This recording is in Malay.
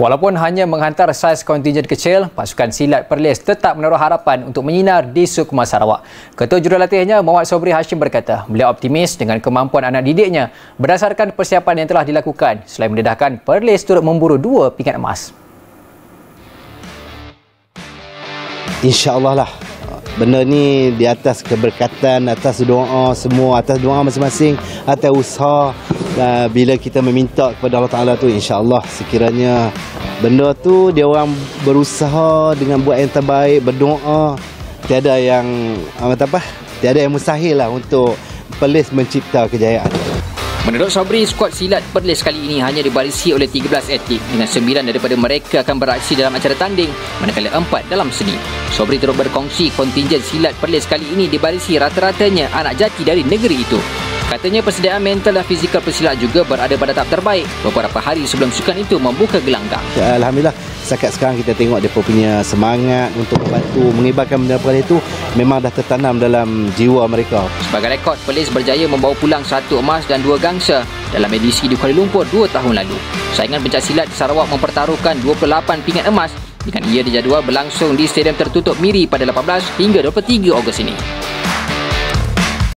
Walaupun hanya menghantar saiz kontingen kecil, pasukan silat Perlis tetap menaruh harapan untuk menyinar di Sukma Sarawak. Ketua Jurulatihnya Muhammad Sobri Hashim berkata, beliau optimis dengan kemampuan anak didiknya berdasarkan persiapan yang telah dilakukan selain mendedahkan Perlis turut memburu 2 pingat emas. InsyaAllah lah. Benda ni di atas keberkatan, atas doa semua, atas doa masing-masing, atas usaha. Bila kita meminta kepada Allah Ta'ala tu, insyaAllah sekiranya benda tu dia orang berusaha dengan buat yang terbaik, berdoa, tiada yang mustahil lah untuk Perlis mencipta kejayaan. Menurut Sobri, skuad silat Perlis kali ini hanya dibarisi oleh 13 atlet dengan 9 daripada mereka akan beraksi dalam acara tanding manakala 4 dalam seni. Sobri turut berkongsi kontingen silat Perlis kali ini dibarisi rata-ratanya anak jati dari negeri itu. Katanya persediaan mental dan fizikal pesilat juga berada pada tahap terbaik beberapa hari sebelum sukan itu membuka gelanggang. Alhamdulillah, setakat sekarang kita tengok dia punya semangat untuk membantu mengibarkan bendera Perlis itu memang dah tertanam dalam jiwa mereka. Sebagai rekod, Perlis berjaya membawa pulang 1 emas dan 2 gangsa dalam edisi di Kuala Lumpur 2 tahun lalu. Saingan pencaksilat di Sarawak mempertaruhkan 28 pingat emas dengan ia dijadual berlangsung di Stadium Tertutup Miri pada 18 hingga 23 Ogos ini.